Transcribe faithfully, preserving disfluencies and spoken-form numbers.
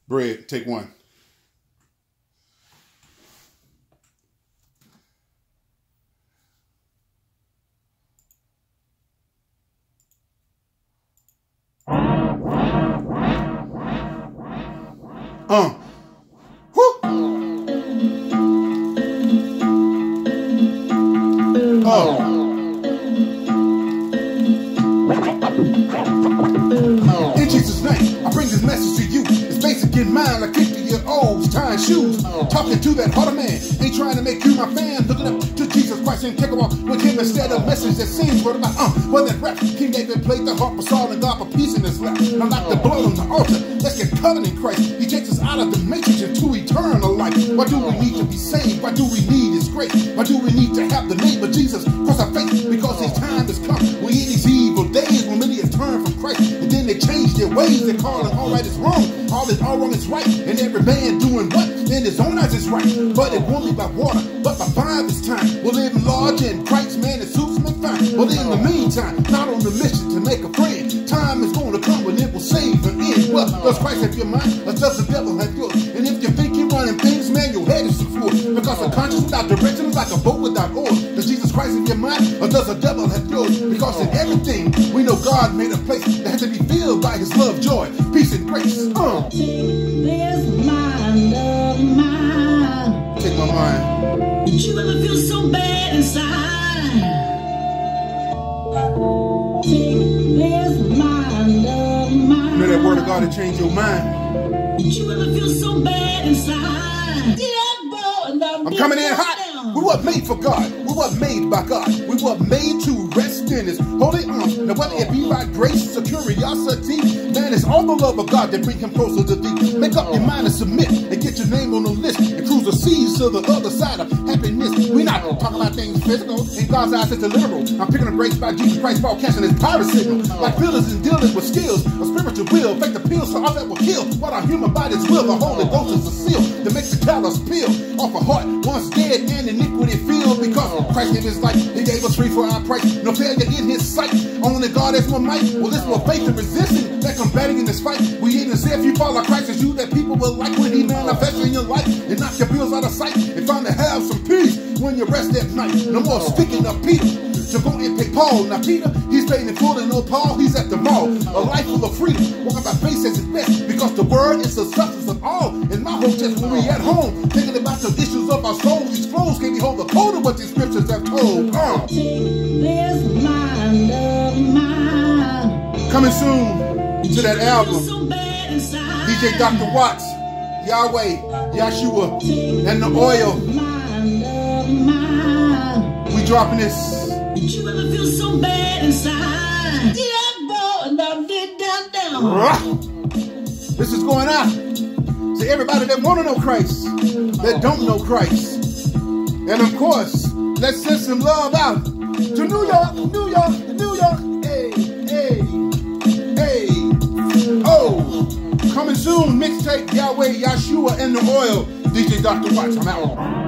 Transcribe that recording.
Bread, take one. Uh. Whoo. Oh. In Jesus' name, I bring this message to you. It's basic in mind, like fifty-year-olds tying shoes. Talking to that heart of man. Ain't trying to make you my fan. Looking up to Jesus Christ and take a walk with him instead of message that seems word about uh. Well, that rap, King David played the harp for Saul and God for peace in his lap. Now like the blood on the altar, let's get covered in Christ. He takes us out of the matrix into eternal life. Why do we need to be saved? Why do we need his grace? Why do we need to have the name of Jesus cross our face? Because his time has come. We in these evil days when many have turned from Christ. And then they change their ways. They call it all right is wrong. All is all wrong is right. And every man doing what in his own eyes is right. But it won't be by water, but by fire this time. We'll live large in Christ, man, it suits me fine. But in the meantime, not on the mission to make a friend. Time is going to come when it will save and end. Well, does Christ have your mind, or does the devil have yours? And if you think you're running things, man, your head is secure. Because a conscience without direction is like a boat without oars. Does Jesus Christ have your mind, or does the devil have yours? Because in everything, we know God made a place that has to be filled by his love, joy, peace, and grace. Uh. There's mind of mine. Take my mind. Did you ever feel so bad inside? There's mind of mine. You know that word of God to change your mind. Did you ever feel so bad inside? I'm coming in hot. We were made for God. We were made by God. We were made to rest in his holy arms. Now whether it be by grace or curiosity, man, it's all the love of God that bring him closer to thee. Make up your mind and submit and get your name on the list and cruise the seas to the other side of happiness. We not talking about things physical. In God's eyes, it's literal. I'm picking up grace by Jesus Christ while catching his pirate signal. Like villains and dealing with skills, a spiritual will. Fake the pills for all that will kill. What our human bodies will. The Holy Ghost is a seal that makes the callous peel off a heart once dead and iniquity filled. Because Christ gave his life, he gave us free for our price. No failure in his sight. Only God has one might. Well, it's more faith and resistance that combating in this fight. We even say if you follow Christ, it's you that people will like when he manifests in your life and knock your bills out of sight and find to have some peace when you rest at night. No more sticking up Peter to go and pick Paul. Now Peter, he's paid in full and no Paul, he's at the mall. A life full of freedom, walking by faith as his best, because the word is the substance of all. And my hope just when we at home, thinking about the issues of our souls, these flows can behold the code of what these scriptures have told. Uh. There's mind of mine. Coming soon to that album, D J Doctor Watts, Yahweh, Yahshua, and the oil. We dropping this. Did you ever feel so bad inside? This is going out to everybody that want to know Christ, that don't know Christ. And of course, let's send some love out to New York, New York, New York. Hey, hey, hey. Oh, coming soon, mixtape Yahweh, Yahshua, and the oil. D J Doctor Watts, I'm out.